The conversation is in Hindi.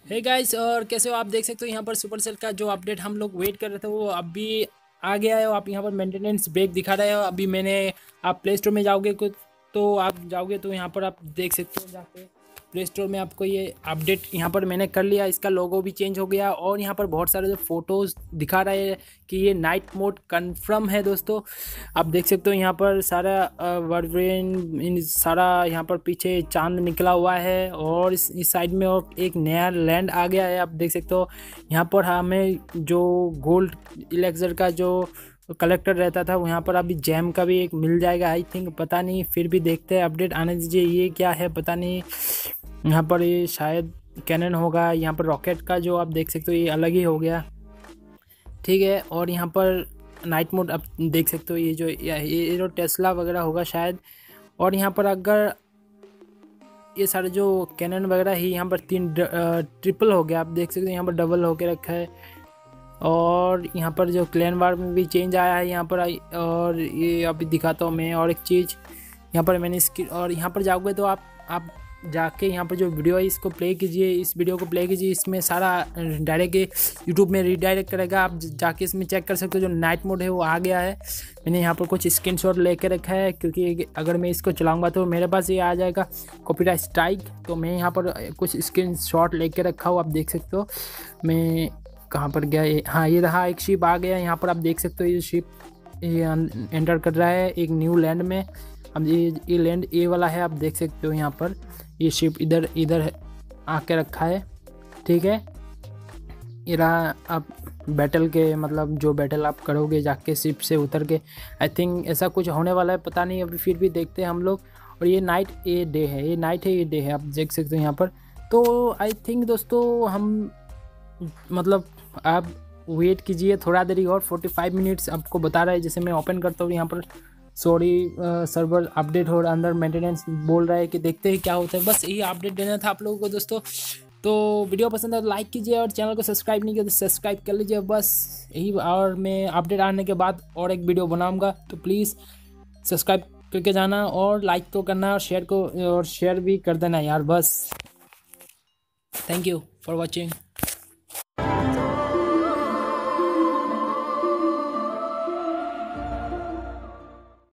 हे गाइस, और कैसे हो आप? देख सकते हो यहाँ पर सुपरसेल का जो अपडेट हम लोग वेट कर रहे थे वो अभी आ गया है। आप यहाँ पर मेंटेनेंस ब्रेक दिखा रहे हो। अभी मैंने आप प्ले स्टोर में जाओगे तो आप जाओगे तो यहाँ पर आप देख सकते हो जाके प्ले स्टोर में आपको ये अपडेट यहाँ पर मैंने कर लिया। इसका लोगो भी चेंज हो गया और यहाँ पर बहुत सारे जो फोटोज़ दिखा रहे हैं कि ये नाइट मोड कन्फर्म है दोस्तों। आप देख सकते हो यहाँ पर सारा वर्ब्रेन इन सारा यहाँ पर पीछे चांद निकला हुआ है और इस साइड में और एक नया लैंड आ गया है। आप देख सकते हो यहाँ पर हमें जो गोल्ड इलेक्सर का जो कलेक्टर रहता था वो यहाँ पर अभी जैम का भी एक मिल जाएगा आई थिंक, पता नहीं, फिर भी देखते हैं। अपडेट आने दीजिए। ये क्या है पता नहीं। यहाँ पर ये शायद कैनन होगा। यहाँ पर रॉकेट का जो आप देख सकते हो ये अलग ही हो गया, ठीक है। और यहाँ पर नाइट मोड आप देख सकते हो, ये जो टेस्ला वगैरह होगा शायद। और यहाँ पर अगर ये सारे जो कैनन वगैरह ही यहाँ पर ट्रिपल हो गया, आप देख सकते हो यहाँ पर डबल होके रखा है। और यहाँ पर जो क्लैन वार में भी चेंज आया है यहाँ पर और ये अभी दिखाता हूँ मैं। और एक चीज़ यहाँ पर मैंने और यहाँ पर जाओगे तो आप जाके यहाँ पर जो वीडियो है इसको प्ले कीजिए, इस वीडियो को प्ले कीजिए। इसमें सारा डायरेक्ट यूट्यूब में रीडायरेक्ट करेगा। आप जाके इसमें चेक कर सकते हो जो नाइट मोड है वो आ गया है। मैंने यहाँ पर कुछ स्क्रीनशॉट लेके रखा है क्योंकि अगर मैं इसको चलाऊंगा तो मेरे पास ये आ जाएगा कॉपीराइट स्ट्राइक। तो मैं यहाँ पर कुछ स्क्रीनशॉट लेके रखा हूँ, आप देख सकते हो। मैं कहाँ पर गया ये? हाँ, ये रहा। एक शिप आ गया यहाँ पर, आप देख सकते हो। ये शिप ये एंटर कर रहा है एक न्यू लैंड में। अब ये लैंड ए वाला है, आप देख सकते हो। यहाँ पर ये शिप इधर आके रखा है, ठीक है। ये रहा। आप बैटल के मतलब जो बैटल आप करोगे जाके शिप से उतर के, आई थिंक ऐसा कुछ होने वाला है, पता नहीं अभी, फिर भी देखते हैं हम लोग। और ये नाइट ए डे है, ये नाइट है ये डे है, आप देख सकते हो यहाँ पर। तो आई थिंक दोस्तों हम मतलब आप वेट कीजिए थोड़ा देरी और। 45 मिनट्स आपको बता रहा है। जैसे मैं ओपन करता हूँ यहाँ पर, सॉरी सर्वर अपडेट हो रहा, अंदर मेंटेनेंस बोल रहा है कि देखते हैं क्या होता है। बस यही अपडेट देना था आप लोगों को दोस्तों। तो वीडियो पसंद है तो लाइक कीजिए और चैनल को सब्सक्राइब नहीं किया तो सब्सक्राइब कर लीजिए बस यही। और मैं अपडेट आने के बाद और एक वीडियो बनाऊँगा, तो प्लीज़ सब्सक्राइब करके जाना और लाइक तो करना और शेयर भी कर देना यार, बस। Thank you for watching.